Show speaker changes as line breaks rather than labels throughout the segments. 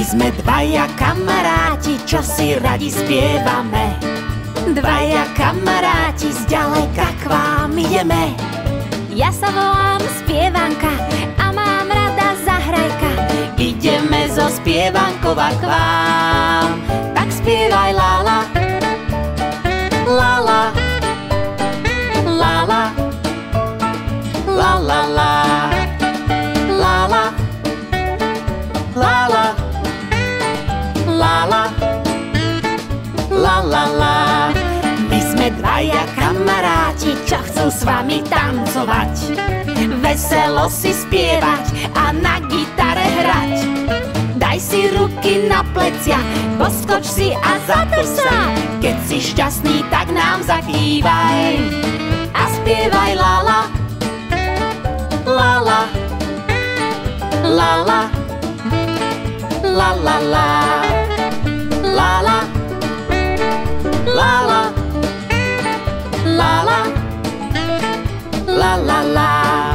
sme dvaja kamaráti, čo si radi spievame. Dvaja kamaráti, zďaleka k vám ideme.
Ja sa volám Spievanka a mám rada Zahrajka.
Ideme zo Spievankova k vám. Tak spievaj lala, lala, lala, lala, lala, lala, lala, lala, la. My sme dvaja kamaráti, čo chcú s vami tancovať, veselo si spievať a na gitare hrať. Daj si ruky na plecia, poskoč si a zatoč sa. Keď si šťastný, tak nám zakývaj a spievaj lala, lala, lala, lala, lala, lala, lala, la la la.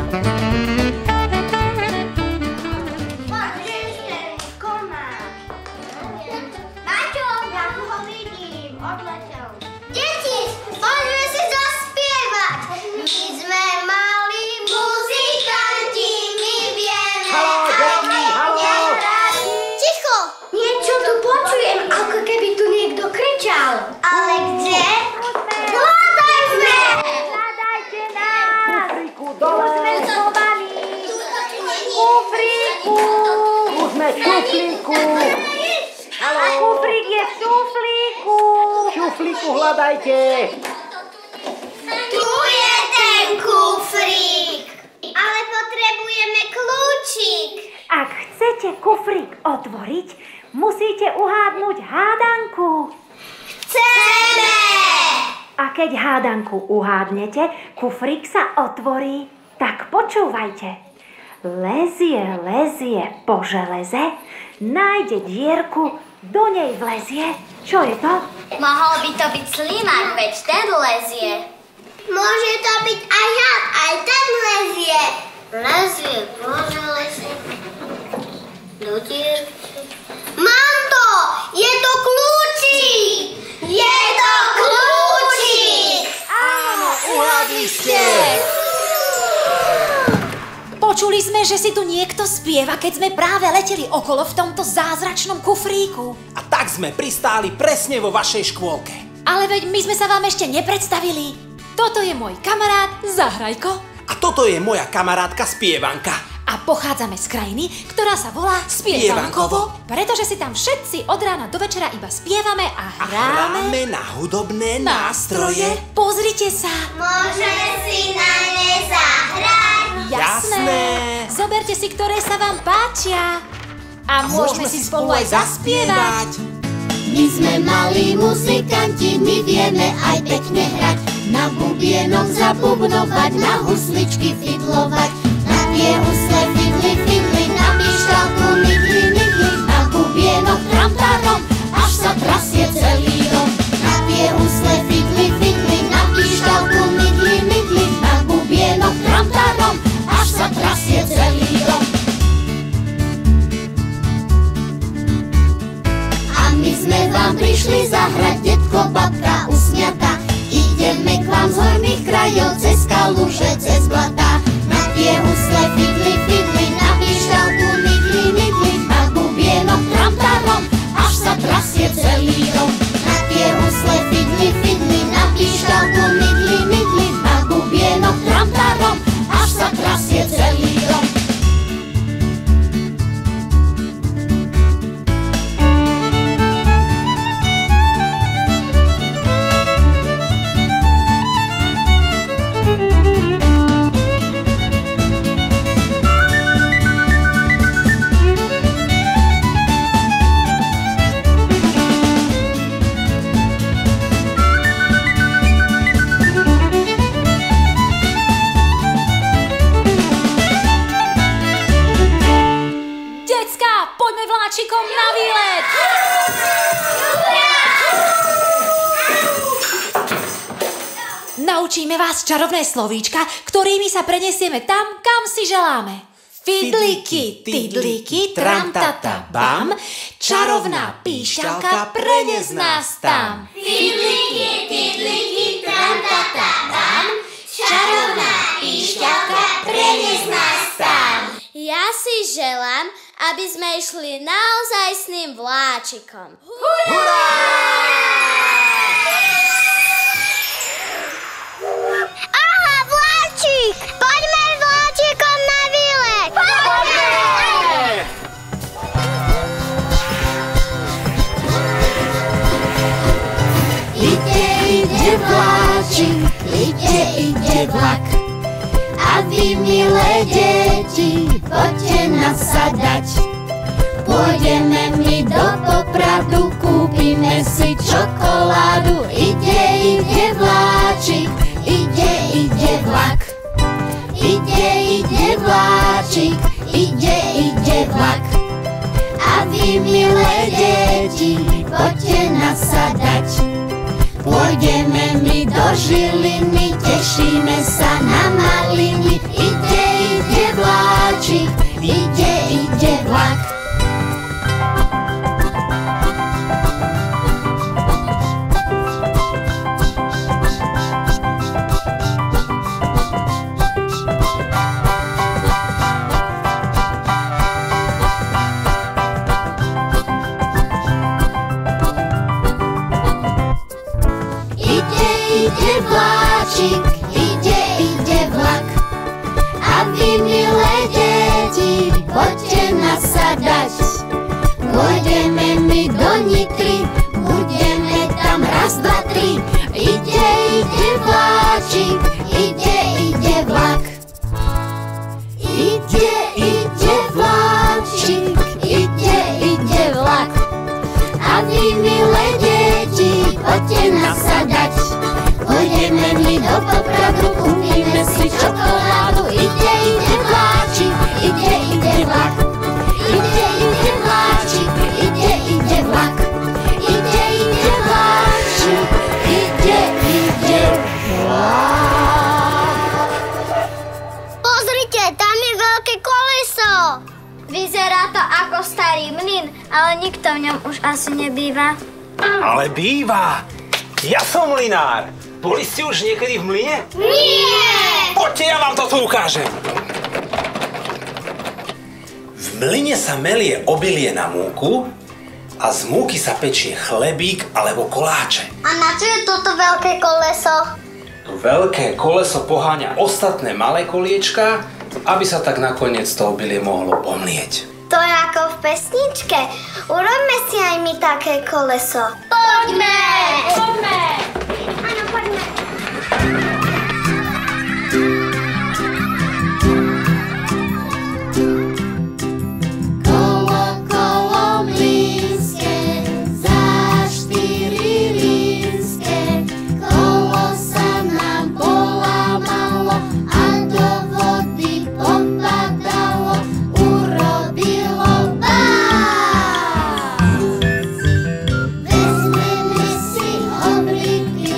Maťo, ja ho vidím, odletel. Deti, poďme si zaspievať. My sme mali muzikanti, my vieme.
Haló, deti, haló.
Ticho, niečo tu počujem, ako keby tu niekto kričal. Ale kde? Hľadajme!
Hľadajte nás!
Kufríku, dole!
Už sme schovaní!
Kufríku!
Už sme v šuflíku!
A kufrík je v šuflíku!
V šuflíku hľadajte!
Tu je ten kufrík. Ale potrebujeme kľúčik.
Ak chcete kufrík otvoriť, musíte uhádnuť hádanku.
Chceme!
A keď hádanku uhádnete, kufrík sa otvorí. Tak počúvajte. Lezie, lezie po železe, nájde dierku, do nej vlezie. Čo je to?
Mohol by to byť slimák, veď ten lezie. Môže to byť aj had, aj ten lezie. Lezie po železe, do dierky. Mám to! Je to kľúčik! Je to kľúčik!
Áno, uhádli ste!
Počuli sme, že si tu niekto spieva, keď sme práve leteli okolo v tomto zázračnom kufríku.
A tak sme pristáli presne vo vašej škôlke.
Ale veď my sme sa vám ešte nepredstavili. Toto je môj kamarát Zahrajko.
A toto je moja kamarátka Spievanka.
A pochádzame z krajiny, ktorá sa volá Spievankovo, pretože si tam všetci od rána do večera iba spievame a hráme
na hudobné nástroje.
Pozrite sa.
Môžeme si na ne zahrať.
Jasné. Zoberte si, ktoré sa vám páčia. A môžeme si spolu aj zaspievať.
My sme malí muzikanti, my vieme aj pekne hrať. Na bubienok zabubnovať, na husličky fidlovať. Na tie husle fidli, fidli, na pišťalku nidli, nidli. Na bubienok tramtarom, až sa trasie celý dom. Na tie husle fidli, fidli, na pišťalku nidli, nidli. Na bubienok tramtarom, až sa trasie celý dom. A my sme vám prišli zahrať, detko, babka, usňata. Ideme k vám z horných krajov, cez kaluže, cez blata. Na tie husle fidli, fidli, na pišťalku nidli, nidli. Na bubienok tramtarom, až sa trasie celý dom. Na tie husle fidli, fidli, na pišťalku nidli, nidli. Na bubienok tramtarom, až sa trasie celý dom.
vláčikom na výlet! Naučíme vás čarovné slovíčka, ktorými sa prenesieme tam, kam si želáme.
Fidlíky, tidlíky, tramtata, bam, čarovná píšťalka, prenes nás tam.
Fidlíky, tidlíky, tramtata, bam, čarovná píšťalka, prenes nás tam. Ja si želám, aby sme išli naozajstným vláčikom. Hurá! Aha, vláčik! Poďme s vláčikom na výlet! Poďme!
Ide vláčik, ide vlak. A vy, milé deti, poďte nasadať. Pôjdeme my do Popradu, kúpime si čokoládu. Ide vláčik, ide vlak. Ide vláčik, ide vlak. A vy, milé deti, poďte nasadať. Pôjdeme my do Žiliny, tešíme sa na maliny. Ide vláčik, ide vlak. Ide vláčik, ide vlak. A vy, milé deti, poďte nasadať. Pôjdeme my do Nitry, budeme tam raz, dva, tri. Ide vláčik, ide vlak. Ide vláčik, ide vlak. A vy, milé deti, poďte nasadať. Pôjdeme my do Popradu, kúpime si čokoládu. Ide vláčik, ide vlak. Ide vláčik, ide vlak. Ide vláčik, ide vlak.
Pozrite, tam je veľké koleso. Vyzerá to ako starý mlyn, ale nikto v ňom už asi nebýva.
Ale býva! Ja som mlynár. Boli ste už niekedy v mlyne?
Nie!
Poďte, ja vám to tu ukážem. V mlyne sa melie obilie na múku a z múky sa pečie chlebík alebo koláče.
A na čo je toto veľké koleso?
To veľké koleso poháňa ostatné malé koliečka, aby sa tak nakoniec to obilie mohlo pomlieť.
To je ako v pesničke. Urobme si aj my také koleso. Poďme! Poďme! Áno, poďme.
Kolo mlynské, za 4 línske. Kolo sa nám polámalo a do vody popadalo. Urobilo bác. Vezmeme si obliky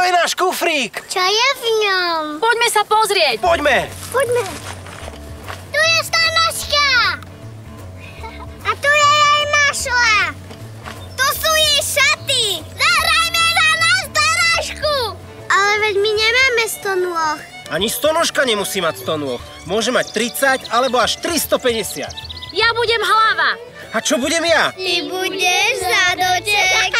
je náš kufrík.
Čo je v ňom?
Poďme sa pozrieť.
Poďme.
Tu je stanožka. A tu je jej mašla. Tu sú jej šaty. Zahrajme na nás stanožku. Ale veď my nemáme 100 nôh.
Ani stonožka nemusí mať 100 nôh. Môže mať 30 alebo až 350.
Ja budem hlava.
A čo budem ja?
Ty budeš zadoček.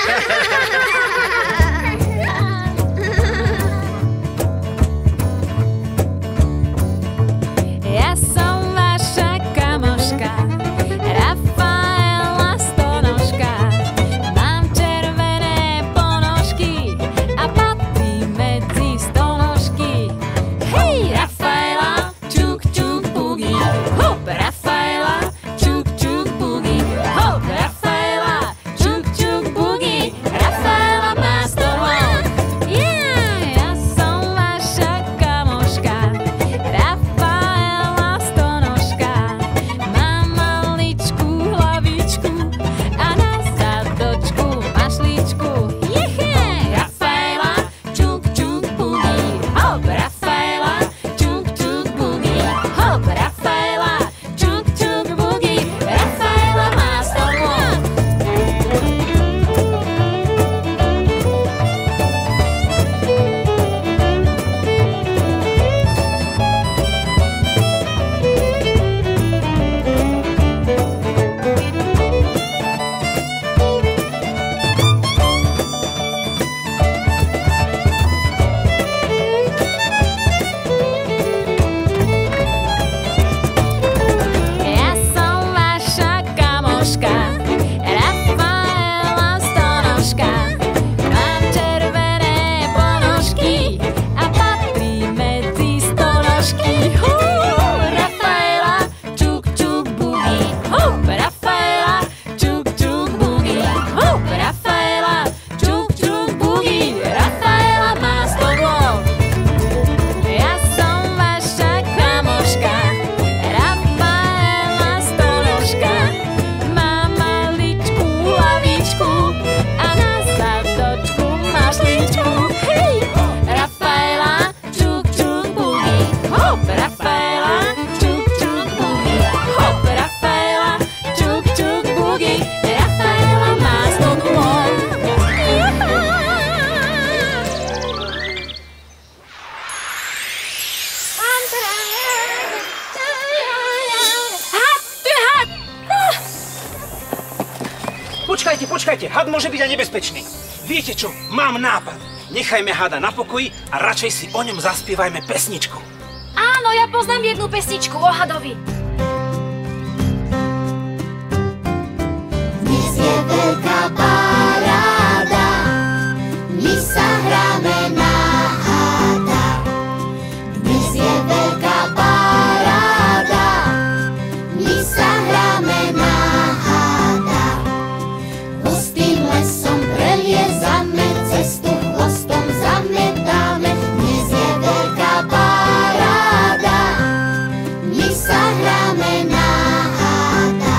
Ja som vaša kamoška, Rafaela Stonožka. Mám červené ponožky a patrí medzi stonožky. Hej, Rafaela, čuk, čuk, bugi. Hop, Rafaela, čuk, čuk, bugi. Hop, Rafaela, čuk, čuk, bugi. Rafaela má 100 nôh. Ja som vaša kamoška, Rafaela Stonožka. Mám maličkú hlavičku a na zadočku mašličku. Rafaela, čuk, čuk, bugi. Hop, Rafaela, čuk, čuk, bugi. Hop, Rafaela, čuk, čuk, bugi. Rafaela má 100 nôh. Ja som vaša kamoška, Rafaela Stonožka. Mám červené ponožky a patrí medzi stonožky. Rafaela, čuk, čuk, bugi. Hop, Rafaela, čuk, čuk, bugi. Hop, Rafaela, čuk, čuk, bugi. Rafaela má 100 nôh. Ja som vaša kamoška, Rafaela Stonožka. Mám maličkú hlavičku a na zadočku mašličku. Hej! Rafaela, čuk, čuk, bugi. Hop, Rafaela, čuk, čuk, bugi. Hop, Rafaela, čuk, čuk, bugi. Rafaela má 100 nôh. Had! Tu je had!
Počkajte, had môže byť aj nebezpečný. Viete čo, mám nápad. Nechajme hada na pokoji a radšej si o ňom zaspievajme pesničku.
Áno, ja poznám jednu pesničku o hadovi.
Dnes je veľká paráda, my sa hráme na hada. Dnes je veľká paráda, my sa hráme na hada. Hustým lesom preliezame, cestu chvostom zametáme. Dnes je veľká paráda, my sa hráme na hada.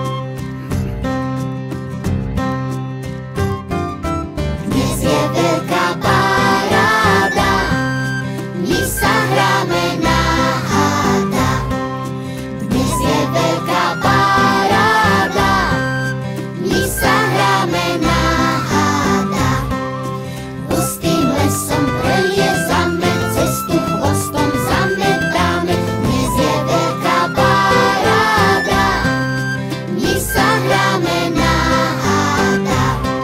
Dnes je veľká paráda, my sa hráme na hada. Dnes je veľká paráda, my sa hráme na hada. Hustým lesom preliezame, cestu chvostom zametáme. Dnes je veľká paráda, my sa hráme na hada.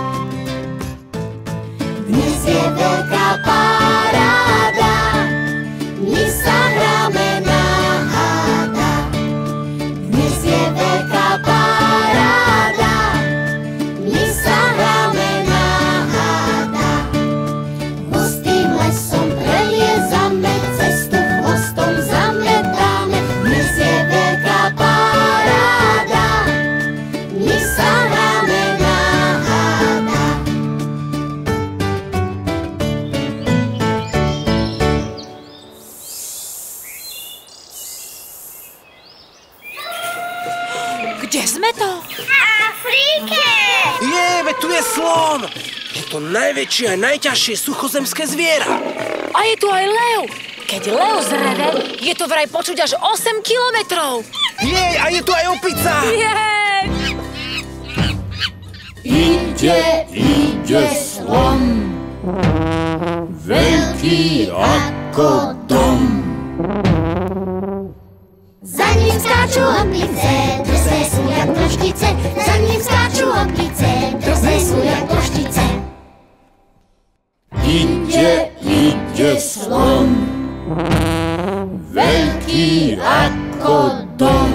Dnes je veľká paráda, my sa hráme na hada. Dnes je veľká paráda, my sa hráme na hada. Hustým lesom preliezame, cestu chvostom zametáme. Dnes je veľká paráda, my sa hráme na hada.
Kde sme to?
Afrike!
Veď tu je slon. Je to najväčšie a najťažšie suchozemské zviera.
A je tu aj lev. Keď lev zreve, je to vraj počuť až 8 kilometrov.
Jej, a je tu aj opica.
Jej!
Ide slon, veľký ako dom.
Za ním skáču opice, drsné sú jak ploštice. Za ním skáču opice, drsné sú jak ploštice.
Ide slon, veľký ako dom.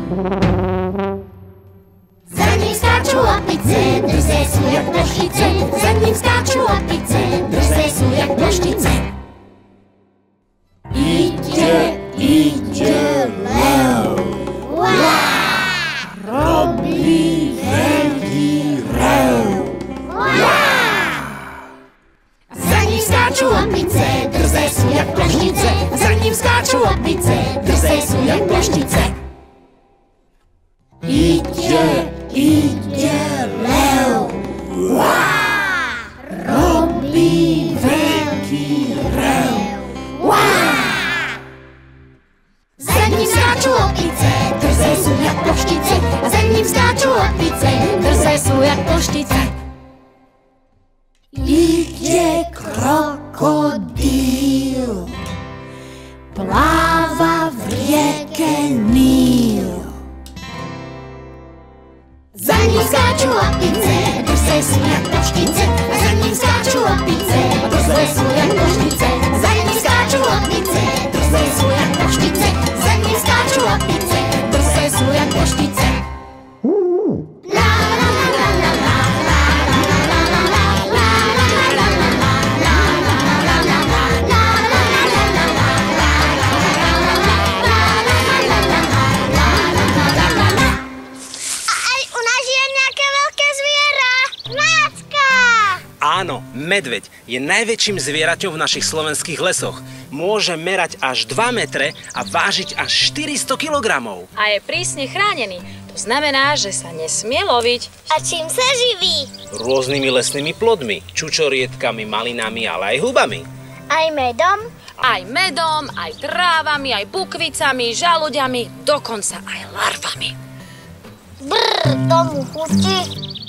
Za ním skáču opice, drsné sú jak ploštice. Za ním skáču opice, drsné sú jak ploštice.
Ide lev, robí veľký rev.
Za ním skáču opice, drsné sú jak ploštice. Za ním skáču opice, drsné sú jak ploštice.
Ide lev, robí veľký rev.
Za ním skáču opice, drsné sú jak ploštice. Za ním skáču opice, drsné sú jak ploštice.
Ide krokodíl, pláva v rieke Níl.
Za ním skáču opice, drsné sú jak ploštice. Za ním skáču opice, drsné sú jak ploštice. Za ním skáču opice, drsné sú jak ploštice. Za ním skáču opice, drsné sú jak ploštice.
Áno, medveď je najväčším zvieraťom v našich slovenských lesoch. Môže merať až 2 metre a vážiť až 400 kilogramov.
A je prísne chránený. To znamená, že sa nesmie loviť.
A čím sa živí?
Rôznymi lesnými plodmi, čučoriedkami, malinami, ale aj hubami.
Aj medom?
Aj medom, aj trávami, aj bukvicami, žalúďami, dokonca aj larvami.
Brr, tomu chutí.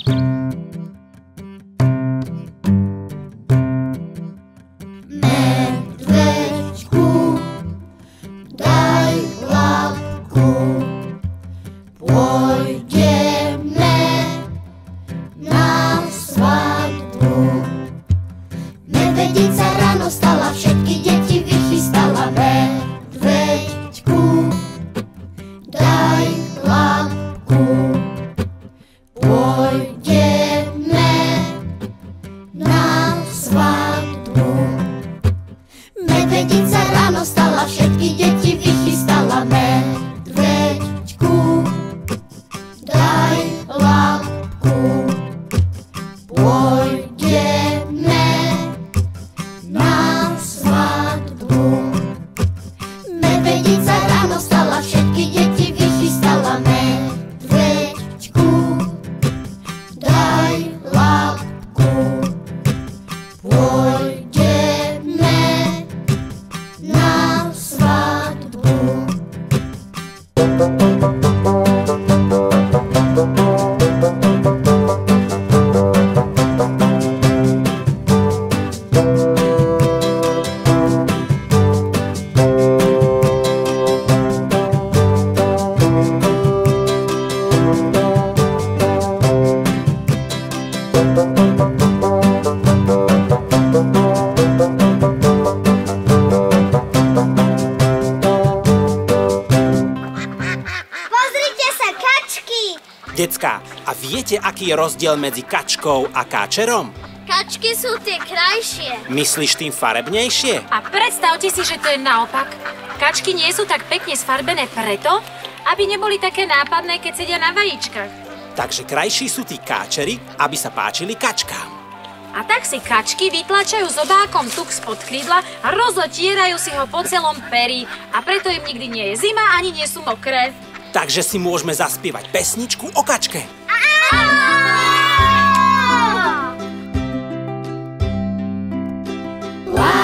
Decká, a viete, aký je rozdiel medzi kačkou a káčerom?
Kačky sú tie krajšie.
Myslíš tým farebnejšie?
A predstavte si, že to je naopak. Kačky nie sú tak pekne sfarbené preto, aby neboli také nápadné, keď sedia na vajíčkach.
Takže krajší sú tí káčeri, aby sa páčili kačkám.
A tak si kačky vytlačajú zobákom tuk spod krídla a rozletierajú si ho po celom peri. A preto im nikdy nie je zima, ani nie sú mokré.
Takže si môžeme zaspievať pesničku o kačke.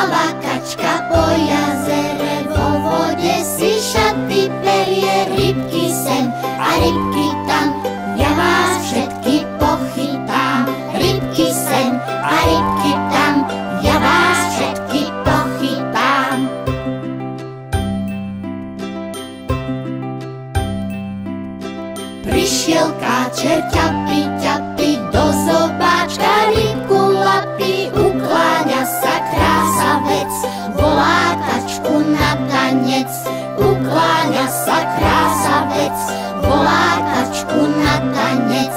Pláva kačka po jazere, vo vode si šaty perie, rybky sem a rybky tam, ja vás všetky pochytám. Rybky sem a rybky tam, ja vás všetky pochytám. Prišiel káčer ťapy do zobáčka, rybku lapí, ukláňa sa krásavec, volá kačku na tanec. Ukláňa sa krásavec, volá kačku na tanec.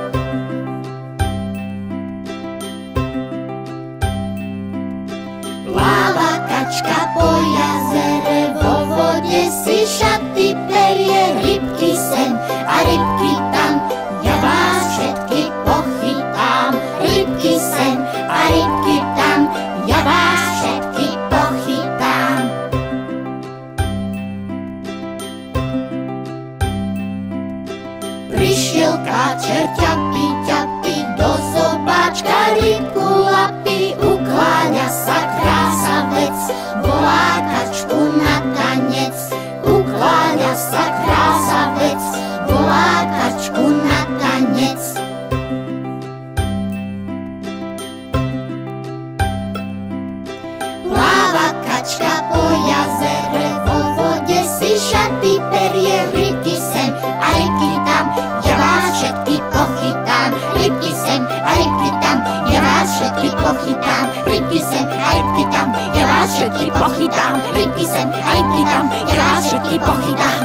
Pláva kačka po jazere, vo vode si šaty perie, rybky sem a rybky tam, ja vás všetky pochytám. Rybky sem a rybky tam, ja vás všetky pochytám. Prišiel káčer ťapy do zobáčka, rybku lapí, ukláňa sa krásavec, volá kačku na tanec. Ukláňa sa krásavec, volá kačku na tanec. Pláva kačka po jazere, vo vode si šaty perie, rybky sem a rybky tam, ja vás všetky pochytám. Rybky sem a rybky tam, ja vás všetky pochytám. Rybky sem a rybky tam, ja vás všetky pochytám. Rybky sem a rybky tam, ja vás všetky pochytám.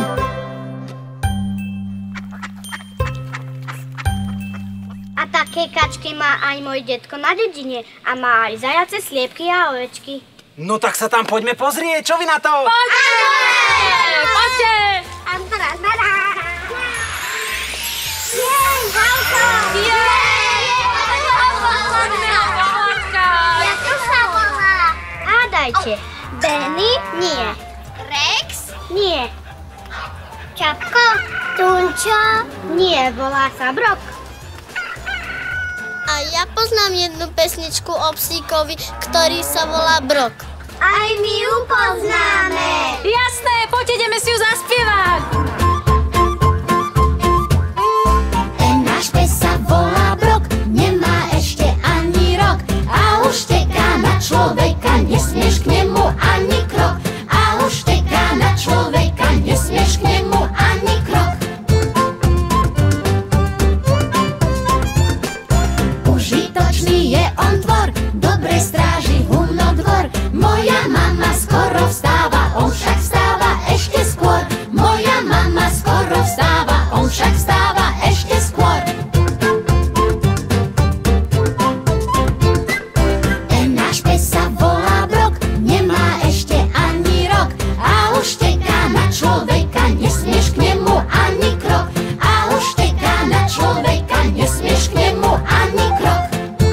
A také kačky má aj môj detko na dedine a má aj zajace, sliepky a ovečky.
No tak sa tam poďme pozrieť, čo vy na to?
Poďte!
Jej, Halko! Ako sa volá? Hádajte. Benny? Nie. Rex? Nie. Čapko? Tunčo? Nie, volá sa Brok. A ja poznám jednu pesničku o psíkovi, ktorý sa volá Brok. Aj my ju poznáme.
Jasné, poďte, ideme si ju zaspievať.
Ten náš pes sa volá Brok, nemá ešte ani rok a už teká na človeka, nesmieš k nemu ani krok. A už teká na človeka, nesmieš k nemu ani krok. Užitočný je on tvor, dobre stráži humno dvor. Moja mama skoro vstáva, on však vstáva ešte skôr. Moja mama skoro vstáva, on však vstáva ešte skôr. Ten náš pes sa volá Brok, nemá ešte ani rok a už teká na človeka, nesmieš k nemu ani krok. A už teká na človeka, nesmieš k nemu ani krok.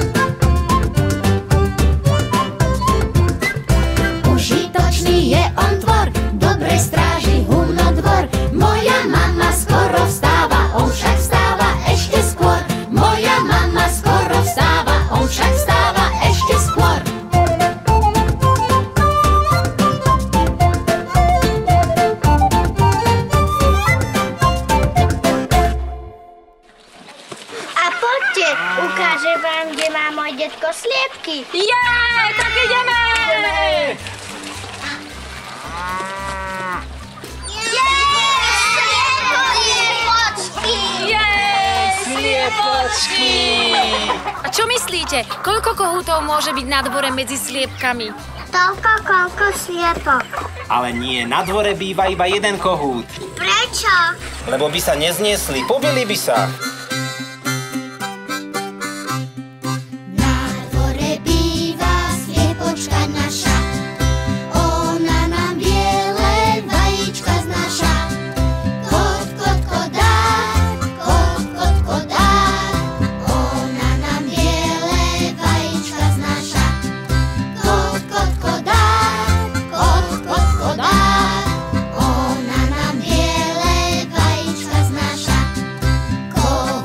Užitočný je on tvor, dobre stráži humno dvor. Moja mama skoro vstáva, on však vstáva ešte skôr. Moja mama skoro vstáva, on však vstáva ešte skôr.
A poďte, ukážem vám, kde má môj detko sliepky.
Jej, tak ideme! Sliepočky! A čo myslíte, koľko kohútov môže byť na dvore medzi sliepkami?
Toľko, koľko sliepok.
Ale nie, na dvore býva iba jeden kohút.
Prečo?
Lebo by sa nezniesli, pobili by sa.
Na dvore býva sliepočka naša, ona nám biele vajíčka znáša. Kot, kot, kodár, kot, kot, kodár, ona nám biele vajíčka znáša. Kot, kot, kodár, kot, kot, kodár, ona nám biele vajíčka znáša. Kot,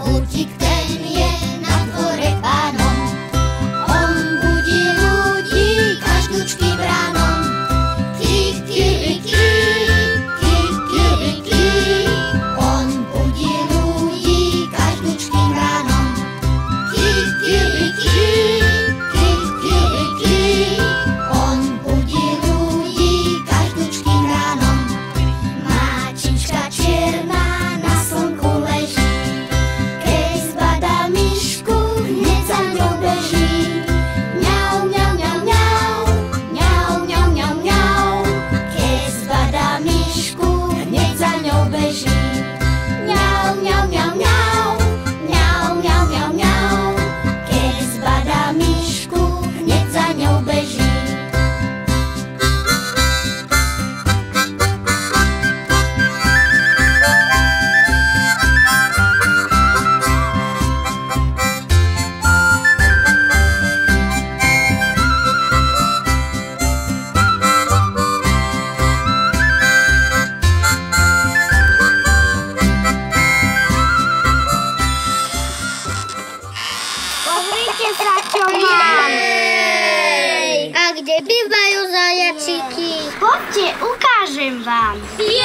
kde bývajú zajačíky. Poďte, ukážem vám.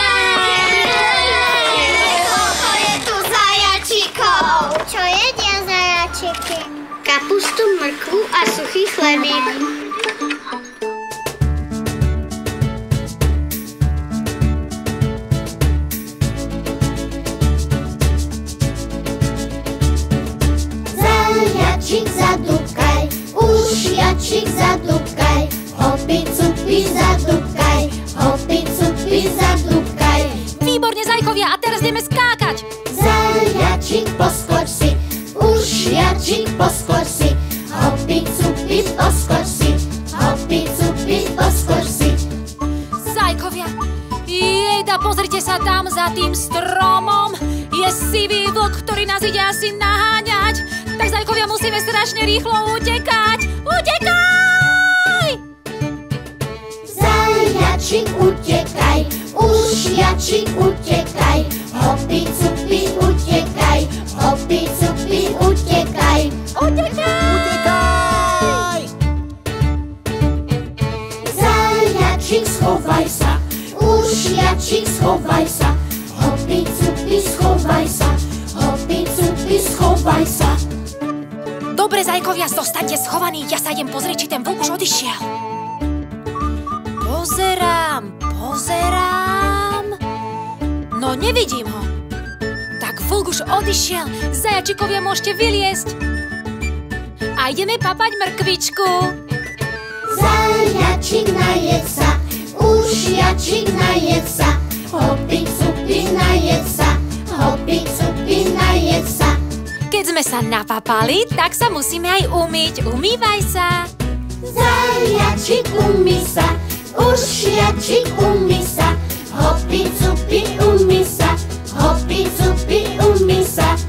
Koľko je tu zajačíkov? Čo jedia zajačíky? Kapustu, mrkvu a suchý chlebík.
Zajačík zadúbkaj, ušiačík zadúbkaj, hopi cupy zadúbkaj, hopi cupy zadúbkaj.
Výborne, zajkovia, a teraz ideme skákať.
Zajačík poskoč si, ušiačík poskoč si, hopi cupy poskoč si, hopi cupy poskoč si.
Zajkovia, jejda, pozrite sa tam za tým stromom. Je sivý vlk, ktorý nás ide asi naháňať. Tak zajkovia, musíme strašne rýchlo utekať. Utekaj!
Zajačík utekaj, ušiačík utekaj, hopi cupy utekaj, hopi cupy utekaj.
Utekaj!
Zajačík schovaj sa, ušiačík schovaj sa, hopi cupy schovaj sa, hopi cupy schovaj sa.
Dobre, zajkovia, zostaňte schovaní. Ja sa idem pozrieť, či ten vlk už odišiel. Pozerám. No, nevidím ho. Tak vlk už odišiel. Zajačikovia, môžete vyliesť. A ideme papať mrkvičku.
Zajačík najed sa, ušiačík najed sa, hopi cupy najed sa, hopi cupy najed sa.
Keď sme sa napapali, tak sa musíme aj umyť. Umývaj sa.
Zajačík umý sa, ušiačík umý sa, hopi cupy umý sa, hopi cupy umý sa.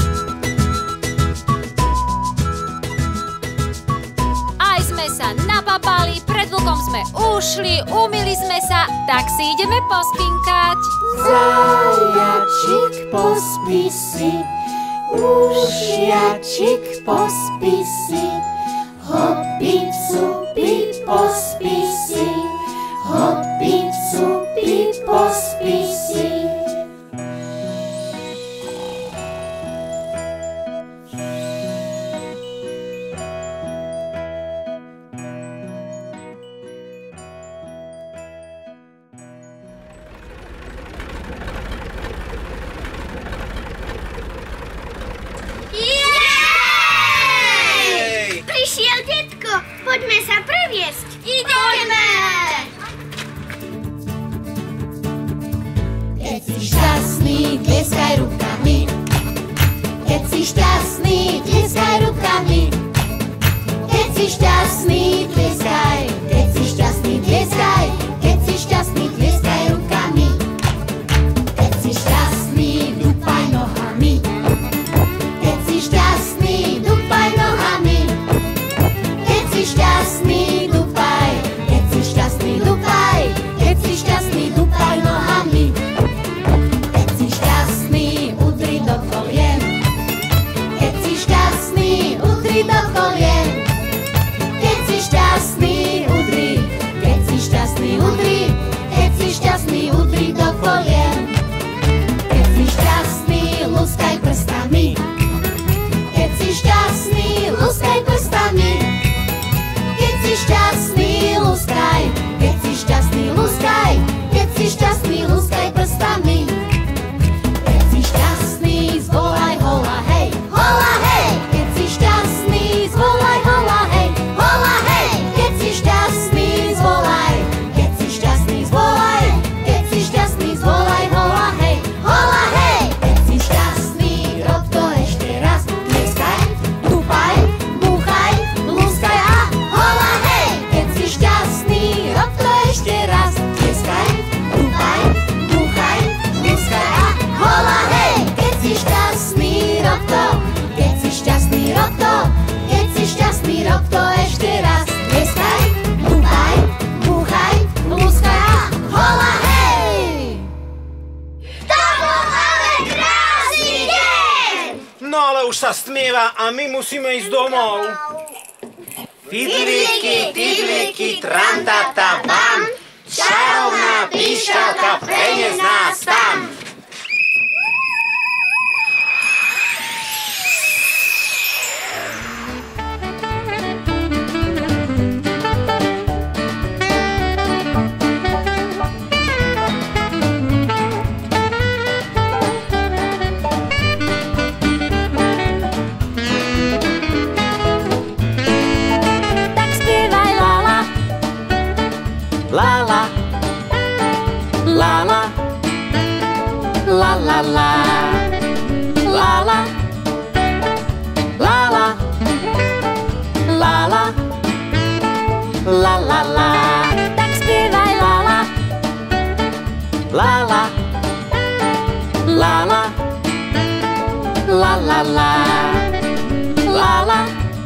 Aj sme sa napapali, pred vlkom sme ušli, umyli sme sa, tak si ideme pospinkať.
Zajačík pospí si, ušiačík pospí si, hopi cupy pospí si, hopi cupy pospí si.
Prišiel detko, poďme sa previesť. Ideme!
Keď si šťastný, tlieskaj rukami. Keď si šťastný, tlieskaj rukami. Keď si šťastný, tlieskaj. Keď si šťastný, tlieskaj. Keď si šťastný, tlieskaj rukami. Keď si šťastný, dúpaj nohami. Keď si šťastný, dúpaj nohami. Keď si šťastný, dúpaj. Keď si šťastný, dúpaj. Keď si šťastný, dúpaj nohami. Keď si šťastný, udri do kolien. Keď si šťastný, udri do kolien. Keď si šťastný, udri. Keď si šťastný, udri. Keď si šťastný, udri do kolien. Keď si šťastný, luskaj prstami. Keď si šťastný, luskaj prstami. Keď si šťastný, luskaj. Keď si šťastný, luskaj. Keď si šťastný, luskaj prstami. Keď si šťastný, zvolaj hola hej. Hola hej. Keď si šťastný, zvolaj hola hej. Hola hej. Keď si šťastný, zvolaj. Keď si šťastný, zvolaj. Keď si šťastný, zvolaj hola hej. Hola hej. Keď si šťastný, rob to ešte raz. Tlieskaj, dúpaj, búchaj, luskaj a hola hej. Keď si šťastný, rob to ešte raz. Tlieskaj, dúpaj, búchaj, luskaj a hola hej. Keď si šťastný, rob to. Keď si šťastný, rob to. Keď si šťastný, rob to ešte raz. Tlieskaj, dúpaj, búchaj, luskaj a hola hej. To bol ale krásny deň!
No ale už sa stmieva a my musíme ísť domov. Fidlíky, tydlíky, trantata, bam, čarovná píšťalka, prenies nás tam.
La la, la la, la la, la la, la la la. Tak spievaj la la, la la, la la, la la la, la la,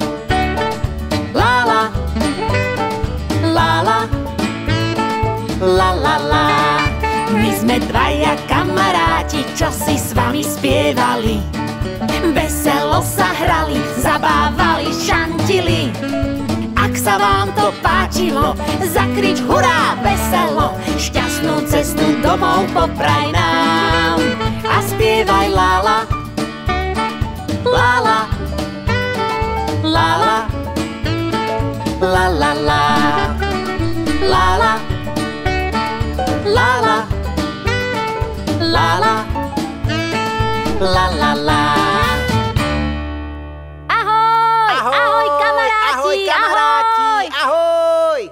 la la, la la, la la la. My sme dvaja kamaráti, čo si s vami spievali. Veselo sa hrali, zabávali, šantili. Ak sa vám to páčilo, zakrič hurá veselo. Šťastnú cestu domov popraj nám. A spievaj la-la, la-la, la-la, la-la-la, la-la, la-la, la la, la la la. Ahoj, ahoj kamaráti, ahoj kamaráti, ahoj.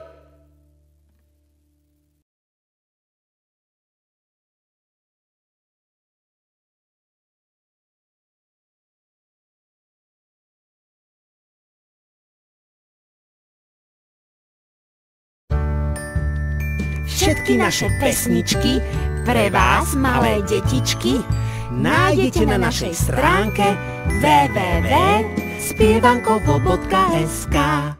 Všetky naše pesničky pre vás, malé detičky, nájdete na našej stránke www.spievankovo.sk.